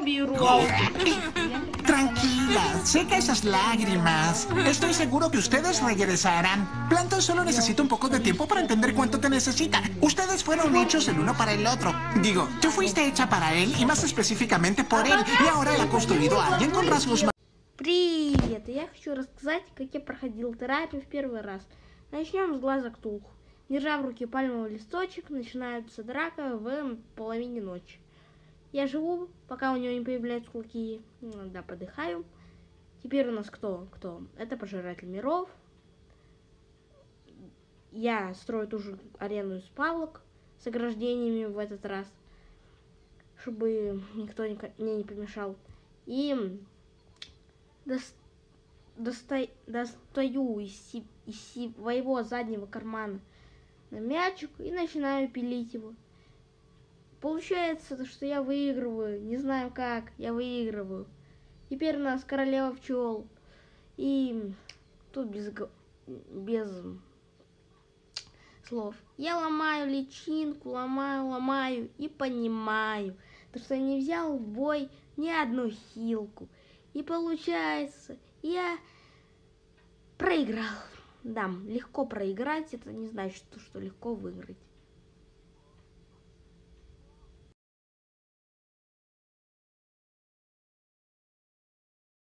Tranquila, seca esas lágrimas. Estoy seguro que ustedes regresarán. Planto solo necesita un poco de tiempo para entender cuánto te necesita. Ustedes fueron hechos el uno para el otro. Digo, tú fuiste hecha para él y más específicamente por él. Y ahora él ha construido a alguien con rasgos más... Привет! Я хочу рассказать, как я проходил терапию в первый раз. Начнем с глаза Ктулху. Держа в руке пальмовый листочек, начинается драка в половине ночи. Я живу, пока у него не появляются клыки. Да, подыхаю. Теперь у нас кто? Это пожиратель миров. Я строю ту же арену из палок с ограждениями в этот раз, чтобы никто мне не помешал. И достаю из своего заднего кармана мячик и начинаю пилить его. Получается, что я выигрываю. Не знаю как, я выигрываю. Теперь у нас королева пчел. И тут без слов. Я ломаю личинку, ломаю и понимаю, что я не взял в бой ни одну хилку. И получается, я проиграл. Да, легко проиграть, это не значит, что легко выиграть.